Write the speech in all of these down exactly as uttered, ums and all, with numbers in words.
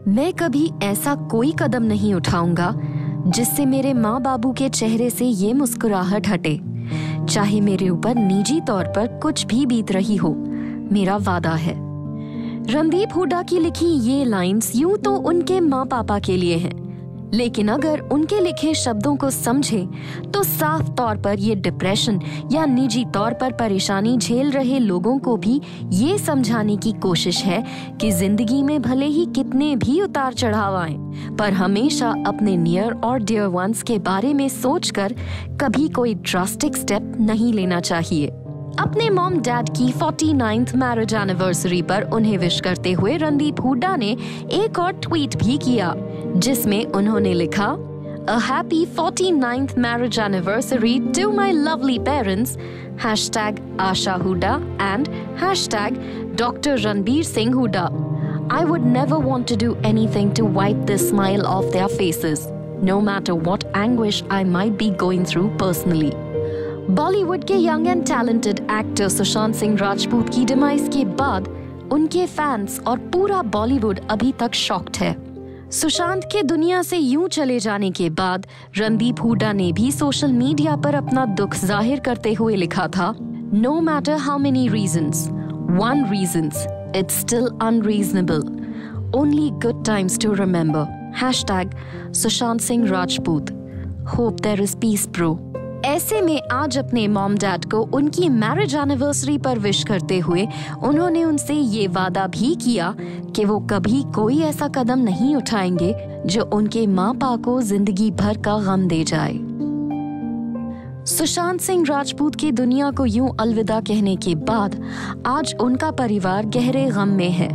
मैं कभी ऐसा कोई कदम नहीं उठाऊंगा जिससे मेरे माँ बाबू के चेहरे से ये मुस्कुराहट हटे, चाहे मेरे ऊपर निजी तौर पर कुछ भी बीत रही हो। मेरा वादा है। रणदीप हुड्डा की लिखी ये लाइंस यूं तो उनके माँ पापा के लिए हैं, लेकिन अगर उनके लिखे शब्दों को समझे तो साफ तौर पर ये डिप्रेशन या निजी तौर पर परेशानी झेल रहे लोगों को भी ये समझाने की कोशिश है कि जिंदगी में भले ही कितने भी उतार चढ़ाव आए, पर हमेशा अपने नियर और डियर वंस के बारे में सोचकर कभी कोई ड्रास्टिक स्टेप नहीं लेना चाहिए। अपने मॉम डैड की उनचासवीं मैरिज एनिवर्सरी पर उन्हें विश करते हुए रणदीप हुड्डा ने एक और ट्वीट भी किया, जिसमें उन्होंने लिखा, A happy forty-ninth marriage anniversary to my lovely parents, hashtag Asha Huda and hashtag Doctor Ranbir Singh Huda. I would never want to do anything to wipe this smile off their faces, no matter what anguish I might be going through personally. Bollywood के young and talented actor Sushant Singh Rajput की demise के बाद उनके fans और पूरा बॉलीवुड अभी तक shocked है। सुशांत के दुनिया से यूं चले जाने के बाद रणदीप हुड्डा ने भी सोशल मीडिया पर अपना दुख जाहिर करते हुए लिखा था, no matter how many reasons, one reasons, it's still unreasonable, only good times to remember, hashtag Sushant Singh Rajput, hope there is peace bro. ऐसे में आज अपने मॉम डैड को उनकी मैरिज एनिवर्सरी पर विश करते हुए उन्होंने उनसे ये वादा भी किया कि वो कभी कोई ऐसा कदम नहीं उठाएंगे जो उनके माँ बाप को जिंदगी भर का गम दे जाए। सुशांत सिंह राजपूत की दुनिया को यूं अलविदा कहने के बाद आज उनका परिवार गहरे गम में है।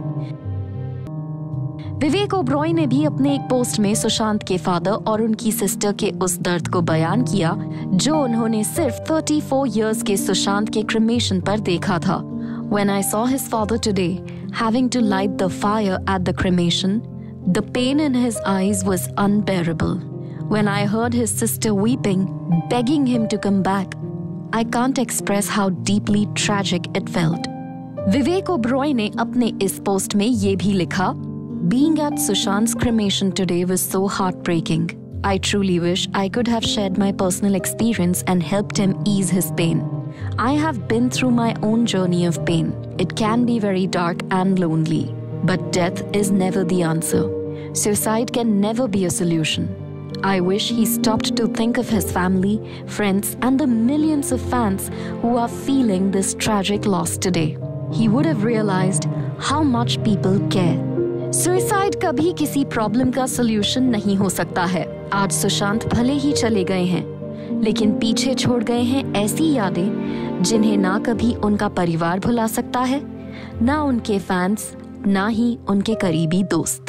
विवेक ओबरॉय ने भी अपने एक पोस्ट में सुशांत के फादर और उनकी सिस्टर के उस दर्द को बयान किया जो उन्होंने सिर्फ चौंतीस इयर्स के सुशांत के क्रिमेशन पर देखा था। When I saw his father today, having to light the fire at the cremation, the pain in his eyes was unbearable. When I heard his sister weeping, begging him to come back, I can't express how deeply tragic it felt. Vivek Oberoi ने अपने इस post में ये भी लिखा, Being at Sushant's cremation today was so heartbreaking. I truly wish I could have shared my personal experience and helped him ease his pain. I have been through my own journey of pain. It can be very dark and lonely, but death is never the answer. Suicide can never be a solution. I wish he stopped to think of his family, friends, and the millions of fans who are feeling this tragic loss today. He would have realized how much people care. Suicide कभी किसी problem का solution नहीं हो सकता है। आज सुशांत भले ही चले गए हैं, लेकिन पीछे छोड़ गए हैं ऐसी यादें जिन्हें ना कभी उनका परिवार भुला सकता है, ना उनके फैंस, ना ही उनके करीबी दोस्त।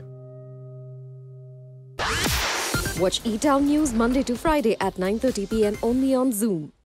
Watch E-Town News Monday to Friday at nine thirty p m only on Zoom.